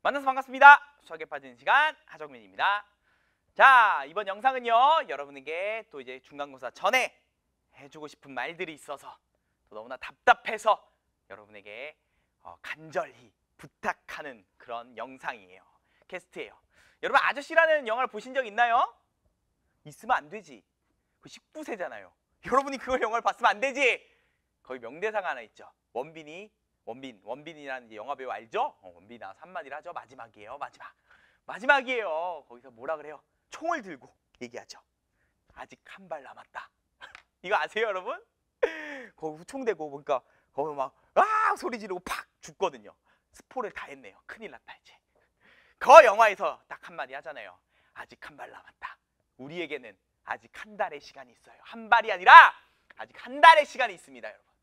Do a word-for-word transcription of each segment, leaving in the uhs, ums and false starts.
만나서 반갑습니다. 수학에 빠지는 시간 하정민입니다. 자, 이번 영상은요, 여러분에게 또 이제 중간고사 전에 해주고 싶은 말들이 있어서 또 너무나 답답해서 여러분에게 어, 간절히 부탁하는 그런 영상이에요. 캐스트예요. 여러분, 아저씨라는 영화를 보신 적 있나요? 있으면 안 되지. 그 십구 세잖아요. 여러분이 그걸 영화를 봤으면 안 되지. 거기 명대사가 하나 있죠. 원빈이 원빈, 원빈이라는 영화배우 알죠? 어, 원빈이 나와서 한마디를 하죠. 마지막이에요, 마지막. 마지막이에요. 거기서 뭐라 그래요? 총을 들고 얘기하죠. 아직 한 발 남았다. 이거 아세요, 여러분? 거기 후총대고 보니까 거기 막 아 소리 지르고 팍 죽거든요. 스포를 다 했네요. 큰일 났다 이제. 그 영화에서 딱 한마디 하잖아요. 아직 한 발 남았다. 우리에게는 아직 한 달의 시간이 있어요. 한 발이 아니라 아직 한 달의 시간이 있습니다, 여러분.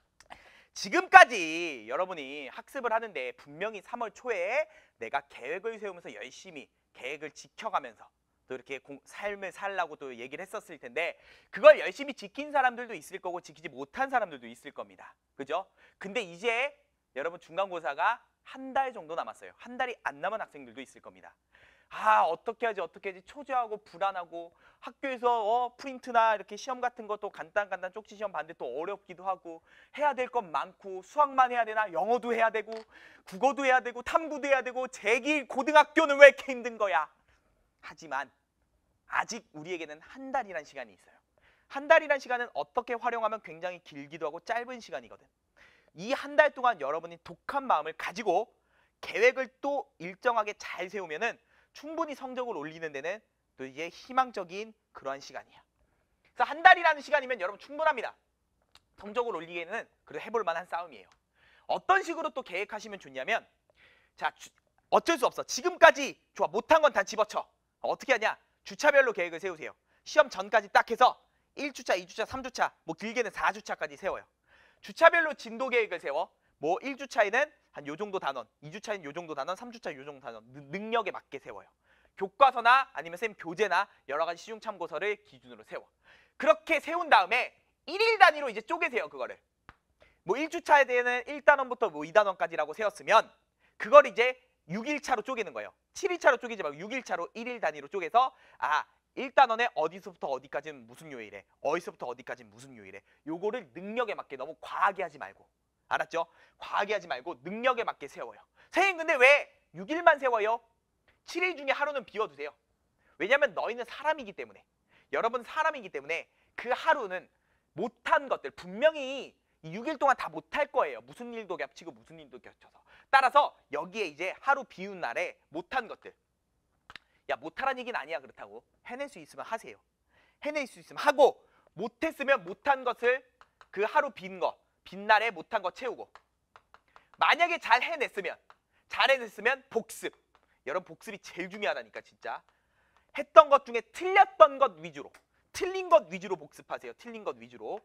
지금까지 여러분이 학습을 하는데 분명히 삼월 초에 내가 계획을 세우면서 열심히 계획을 지켜가면서 또 이렇게 공, 삶을 살라고 또 얘기를 했었을 텐데 그걸 열심히 지킨 사람들도 있을 거고 지키지 못한 사람들도 있을 겁니다. 그죠? 근데 이제 여러분 중간고사가 한 달 정도 남았어요. 한 달이 안 남은 학생들도 있을 겁니다. 아, 어떻게 하지 어떻게 하지 초조하고 불안하고 학교에서 어, 프린트나 이렇게 시험 같은 것도 간단간단 쪽지 시험 봤는데 또 어렵기도 하고 해야 될 건 많고 수학만 해야 되나 영어도 해야 되고 국어도 해야 되고 탐구도 해야 되고 제길 고등학교는 왜 이렇게 힘든 거야. 하지만 아직 우리에게는 한 달이란 시간이 있어요. 한 달이란 시간은 어떻게 활용하면 굉장히 길기도 하고 짧은 시간이거든. 이 한 달 동안 여러분이 독한 마음을 가지고 계획을 또 일정하게 잘 세우면은 충분히 성적을 올리는 데는 또 이게 희망적인 그러한 시간이야. 그래서 한 달이라는 시간이면 여러분 충분합니다. 성적을 올리기에는 그래도 해볼 만한 싸움이에요. 어떤 식으로 또 계획하시면 좋냐면 자 주, 어쩔 수 없어. 지금까지 좋아 못한 건 다 집어쳐. 어떻게 하냐? 주차별로 계획을 세우세요. 시험 전까지 딱 해서 일 주차, 이 주차, 삼 주차, 뭐 길게는 사 주차까지 세워요. 주차별로 진도 계획을 세워. 뭐 일 주차에는 한 요 정도 단원, 이 주차에는 요 정도 단원, 삼 주차 요 정도 단원 능력에 맞게 세워요. 교과서나 아니면 쌤 교재나 여러 가지 시중 참고서를 기준으로 세워. 그렇게 세운 다음에 일일 단위로 이제 쪼개세요, 그거를. 뭐 일 주차에 대해서는 일 단원부터 뭐 이 단원까지라고 세웠으면 그걸 이제 육 일차로 쪼개는 거예요. 칠 일차로 쪼개지 말고 육 일차로 일일 단위로 쪼개서 아, 일 단원에 어디서부터 어디까지는 무슨 요일에, 어디서부터 어디까지는 무슨 요일에 요거를 능력에 맞게 너무 과하게 하지 말고 알았죠? 과하게 하지 말고 능력에 맞게 세워요. 선생님 근데 왜 육 일만 세워요? 칠 일 중에 하루는 비워두세요. 왜냐하면 너희는 사람이기 때문에 여러분 사람이기 때문에 그 하루는 못한 것들 분명히 육 일 동안 다 못할 거예요. 무슨 일도 겹치고 무슨 일도 겹쳐서. 따라서 여기에 이제 하루 비운 날에 못한 것들 야 못하라는 얘기는 아니야. 그렇다고 해낼 수 있으면 하세요. 해낼 수 있으면 하고 못했으면 못한 것을 그 하루 빈 거 빈 날에 못한 거 채우고 만약에 잘 해냈으면 잘 해냈으면 복습. 여러분 복습이 제일 중요하다니까 진짜. 했던 것 중에 틀렸던 것 위주로 틀린 것 위주로 복습하세요. 틀린 것 위주로.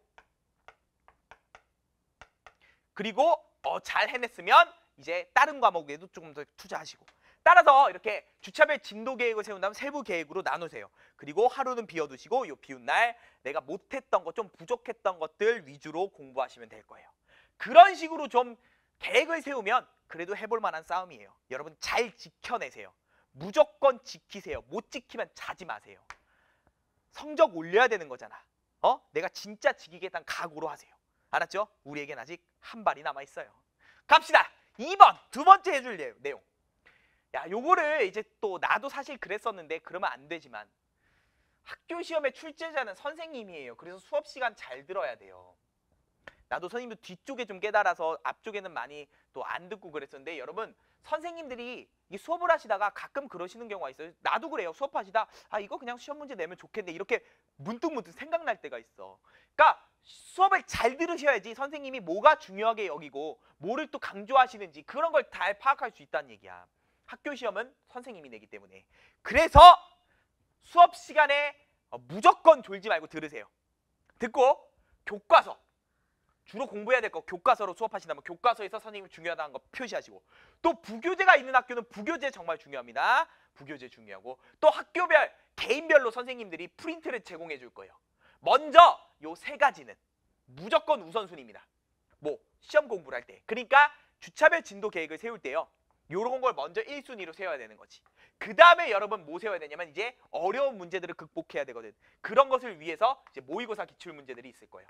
그리고 어, 잘 해냈으면 이제 다른 과목에도 조금 더 투자하시고 따라서 이렇게 주차별 진도 계획을 세운 다음 세부 계획으로 나누세요. 그리고 하루는 비워두시고 요 비운 날 내가 못했던 것, 좀 부족했던 것들 위주로 공부하시면 될 거예요. 그런 식으로 좀 계획을 세우면 그래도 해볼 만한 싸움이에요. 여러분 잘 지켜내세요. 무조건 지키세요. 못 지키면 자지 마세요. 성적 올려야 되는 거잖아. 어? 내가 진짜 지키겠다는 각오로 하세요. 알았죠? 우리에겐 아직 한 발이 남아있어요. 갑시다. 이 번 두 번째 해줄 내용. 야, 요거를 이제 또 나도 사실 그랬었는데 그러면 안 되지만 학교 시험의 출제자는 선생님이에요. 그래서 수업 시간 잘 들어야 돼요. 나도 선생님도 뒤쪽에 좀 깨달아서 앞쪽에는 많이 또 안 듣고 그랬었는데 여러분 선생님들이 이 수업을 하시다가 가끔 그러시는 경우가 있어요. 나도 그래요. 수업하시다 아 이거 그냥 시험 문제 내면 좋겠네 이렇게 문득문득 생각날 때가 있어. 그러니까 수업을 잘 들으셔야지 선생님이 뭐가 중요하게 여기고 뭐를 또 강조하시는지 그런 걸 다 파악할 수 있다는 얘기야. 학교 시험은 선생님이 내기 때문에. 그래서 수업 시간에 무조건 졸지 말고 들으세요. 듣고 교과서 주로 공부해야 될 거 교과서로 수업하신다면 교과서에서 선생님이 중요하다는 거 표시하시고 또 부교재가 있는 학교는 부교재 정말 중요합니다. 부교재 중요하고 또 학교별 개인별로 선생님들이 프린트를 제공해 줄 거예요. 먼저 요 세 가지는 무조건 우선순위입니다. 뭐 시험 공부를 할 때. 그러니까 주차별 진도 계획을 세울 때요. 요런 걸 먼저 일 순위로 세워야 되는 거지. 그 다음에 여러분 뭐 세워야 되냐면 이제 어려운 문제들을 극복해야 되거든. 그런 것을 위해서 이제 모의고사 기출문제들이 있을 거예요.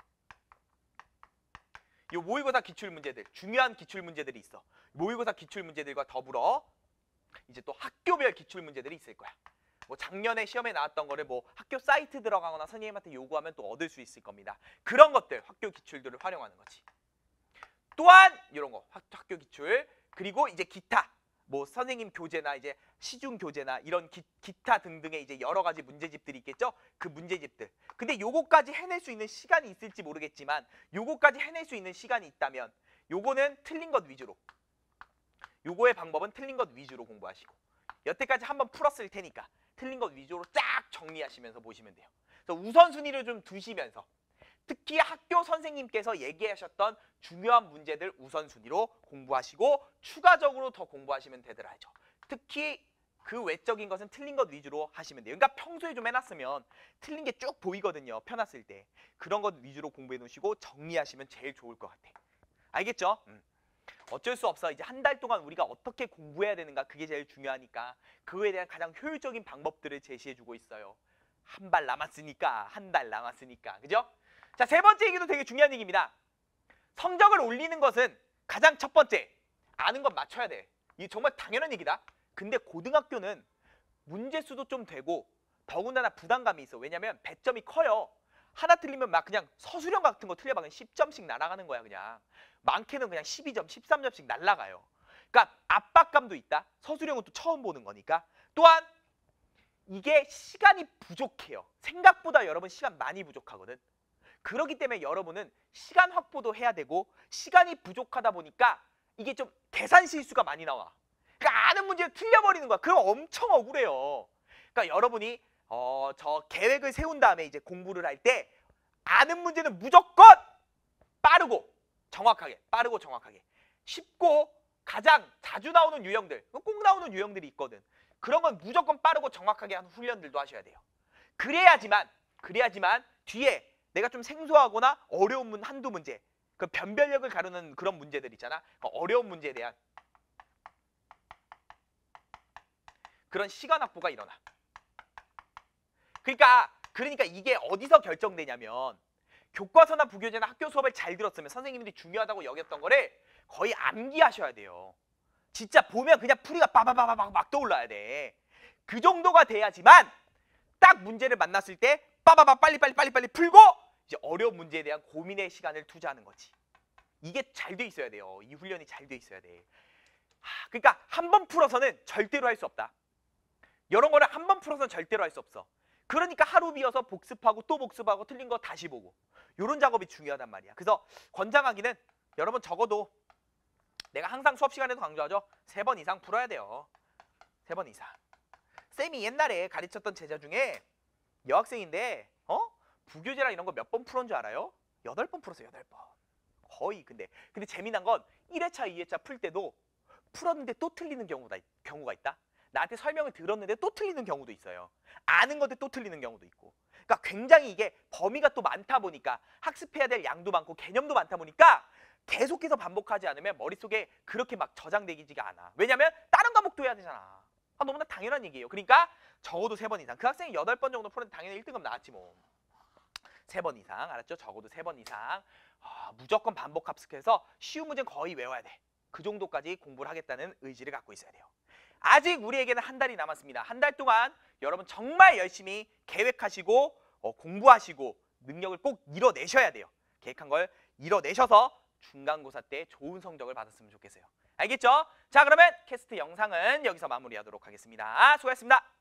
요 모의고사 기출문제들, 중요한 기출문제들이 있어. 모의고사 기출문제들과 더불어 이제 또 학교별 기출문제들이 있을 거야. 뭐 작년에 시험에 나왔던 거를 뭐 학교 사이트 들어가거나 선생님한테 요구하면 또 얻을 수 있을 겁니다. 그런 것들, 학교 기출들을 활용하는 거지. 또한 이런 거, 학교 기출, 그리고 이제 기타, 뭐 선생님 교재나 이제 시중 교재나 이런 기, 기타 등등의 이제 여러 가지 문제집들이 있겠죠? 그 문제집들. 근데 요거까지 해낼 수 있는 시간이 있을지 모르겠지만 요거까지 해낼 수 있는 시간이 있다면 요거는 틀린 것 위주로. 요거의 방법은 틀린 것 위주로 공부하시고 여태까지 한번 풀었을 테니까 틀린 것 위주로 쫙 정리하시면서 보시면 돼요. 그래서 우선순위를 좀 두시면서 특히 학교 선생님께서 얘기하셨던 중요한 문제들 우선순위로 공부하시고 추가적으로 더 공부하시면 되더라죠. 특히 그 외적인 것은 틀린 것 위주로 하시면 돼요. 그러니까 평소에 좀 해놨으면 틀린 게 쭉 보이거든요. 펴놨을 때. 그런 것 위주로 공부해 놓으시고 정리하시면 제일 좋을 것 같아. 알겠죠? 음. 어쩔 수 없어. 이제 한 달 동안 우리가 어떻게 공부해야 되는가 그게 제일 중요하니까 그거에 대한 가장 효율적인 방법들을 제시해주고 있어요. 한 발 남았으니까, 한 달 남았으니까. 그죠? 자, 세 번째 얘기도 되게 중요한 얘기입니다. 성적을 올리는 것은 가장 첫 번째, 아는 건 맞춰야 돼. 이게 정말 당연한 얘기다. 근데 고등학교는 문제수도 좀 되고 더군다나 부담감이 있어. 왜냐면 배점이 커요. 하나 틀리면 막 그냥 서술형 같은 거 틀려봐. 그냥 십 점씩 날아가는 거야, 그냥. 많게는 그냥 십이 점, 십삼 점씩 날아가요. 그러니까 압박감도 있다. 서술형은 또 처음 보는 거니까. 또한 이게 시간이 부족해요. 생각보다 여러분 시간 많이 부족하거든. 그렇기 때문에 여러분은 시간 확보도 해야 되고 시간이 부족하다 보니까 이게 좀 계산 실수가 많이 나와. 그러니까 아는 문제를 틀려버리는 거야. 그럼 엄청 억울해요. 그러니까 여러분이 어, 저 계획을 세운 다음에 이제 공부를 할 때 아는 문제는 무조건 빠르고 정확하게, 빠르고 정확하게. 쉽고 가장 자주 나오는 유형들, 꼭 나오는 유형들이 있거든. 그런 건 무조건 빠르고 정확하게 하는 훈련들도 하셔야 돼요. 그래야지만, 그래야지만 뒤에 내가 좀 생소하거나 어려운 문 한두 문제, 그 변별력을 가르는 그런 문제들 있잖아. 그 어려운 문제에 대한 그런 시간 확보가 일어나. 그러니까 그러니까 이게 어디서 결정되냐면 교과서나 부교재나 학교 수업을 잘 들었으면 선생님들이 중요하다고 여겼던 거를 거의 암기하셔야 돼요. 진짜 보면 그냥 풀이가 빠바바바박 막 떠올라야 돼. 그 정도가 돼야지만 딱 문제를 만났을 때 빠바바 빨리빨리 빨리빨리 풀고 이제 어려운 문제에 대한 고민의 시간을 투자하는 거지. 이게 잘 돼 있어야 돼요. 이 훈련이 잘 돼 있어야 돼. 하, 그러니까 한 번 풀어서는 절대로 할 수 없다. 이런 거를 한 번 풀어서는 절대로 할 수 없어. 그러니까 하루 비어서 복습하고 또 복습하고 틀린 거 다시 보고 이런 작업이 중요하단 말이야. 그래서 권장하기는 여러분 적어도 내가 항상 수업 시간에도 강조하죠. 세 번 이상 풀어야 돼요. 세 번 이상. 쌤이 옛날에 가르쳤던 제자 중에 여학생인데 어? 부교재랑 이런 거 몇 번 풀은 줄 알아요? 여덟 번 풀었어요. 여덟 번. 거의. 근데 근데 재미난 건 일 회차, 이 회차 풀 때도 풀었는데 또 틀리는 경우가, 경우가 있다. 나한테 설명을 들었는데 또 틀리는 경우도 있어요. 아는 건데 또 틀리는 경우도 있고. 그러니까 굉장히 이게 범위가 또 많다 보니까 학습해야 될 양도 많고 개념도 많다 보니까 계속해서 반복하지 않으면 머릿속에 그렇게 막 저장되지가 않아. 왜냐면 다른 과목도 해야 되잖아. 아, 너무나 당연한 얘기예요. 그러니까 적어도 세 번 이상. 그 학생이 여덟 번 정도 풀었는데 당연히 일 등급 나왔지 뭐. 세 번 이상. 알았죠? 적어도 세 번 이상. 아, 무조건 반복 합숙해서 쉬운 문제는 거의 외워야 돼. 그 정도까지 공부를 하겠다는 의지를 갖고 있어야 돼요. 아직 우리에게는 한 달이 남았습니다. 한 달 동안 여러분 정말 열심히 계획하시고 어, 공부하시고 능력을 꼭 이뤄내셔야 돼요. 계획한 걸 이뤄내셔서 중간고사 때 좋은 성적을 받았으면 좋겠어요. 알겠죠? 자, 그러면 캐스트 영상은 여기서 마무리하도록 하겠습니다. 수고하셨습니다.